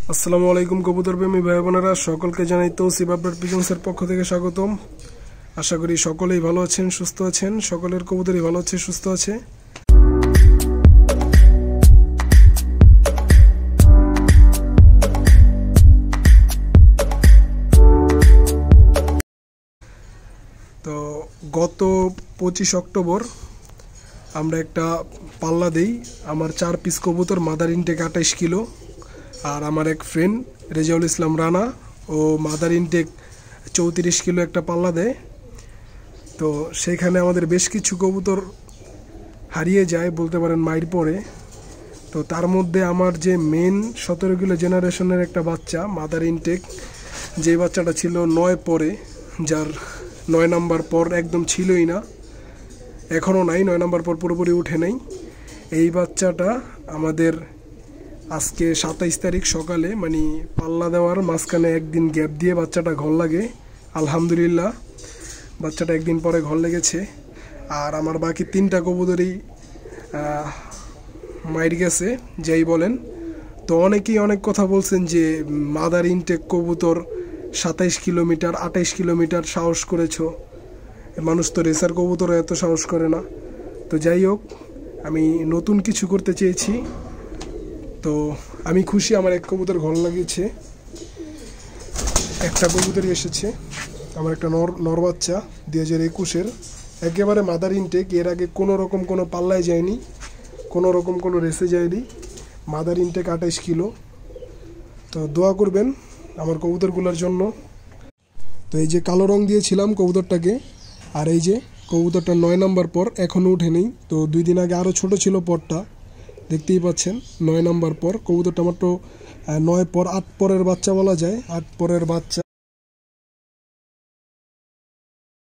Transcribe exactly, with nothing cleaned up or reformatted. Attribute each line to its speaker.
Speaker 1: আসসালামু আলাইকুম কবুতর প্রেমী ভাই বোনেরা, সকলকে জানাই তৌসিফ আপডেট পিজন্সের পক্ষ থেকে স্বাগতম। আশা করি সকলেই ভালো আছেন, সুস্থ আছেন। সকলের কবুতরই ভালো আছে, সুস্থ আছে। তো গত পঁচিশ অক্টোবর আমরা একটা পাল্লা দেই। আমার চার পিস কবুতর, মাদার ইনটেক আঠাইশ কিলো। আর আমার এক ফ্রেন্ড রেজাউল ইসলাম রানা, ও মাদার ইনটেক চৌত্রিশ কিলো একটা পাল্লা দেয়। তো সেইখানে আমাদের বেশ কিছু কবুতর হারিয়ে যায়, বলতে পারেন মাইর পড়ে। তো তার মধ্যে আমার যে মেন সতেরো কিলো জেনারেশনের একটা বাচ্চা মাদার ইনটেক, যে বাচ্চাটা ছিল নয় পরে, যার নয় নাম্বার পর একদম ছিলই না, এখনও নাই, নয় নাম্বার পর পুরোপুরি উঠে নেই। এই বাচ্চাটা আমাদের আজকে সাতাইশ তারিখ সকালে, মানে পাল্লা দেওয়ার মাঝখানে একদিন গ্যাপ দিয়ে বাচ্চাটা ঘর লাগে। আলহামদুলিল্লাহ বাচ্চাটা একদিন পরে ঘর লেগেছে। আর আমার বাকি তিনটা কবুতরই মাইর গেছে, যাই বলেন। তো অনেকেই অনেক কথা বলছেন যে মাদার ইনটেক কবুতর সাতাইশ কিলোমিটার আঠাইশ কিলোমিটার সাহস করেছো, মানুষ তো রেসার কবুতর এত সাহস করে না। তো যাই হোক, আমি নতুন কিছু করতে চেয়েছি। তো আমি খুশি, আমার এক কবুতর ঘর লাগিয়েছে, একটা কবুতরই এসেছে। আমার একটা নর নর বাচ্চা দুই হাজার একুশের, একেবারে মাদার ইনটেক। এর আগে কোনো রকম কোনো পাল্লায় যায়নি, কোনো রকম কোনো রেসে যায়নি। মাদার ইনটেক আঠাইশ কিলো। তো দোয়া করবেন আমার কবুতরগুলোর জন্য। তো এই যে কালো রং দিয়েছিলাম কবুতরটাকে, আর এই যে কবুতরটা নয় নাম্বার পর এখনও উঠে নেই। তো দুই দিন আগে আরও ছোট ছিল পরটা, দেখতেই পাচ্ছেন। নয় নাম্বার পর কবুতরটা মাত্র নয় পর আট পরের বাচ্চা বলা যায়, আট পরের বাচ্চা।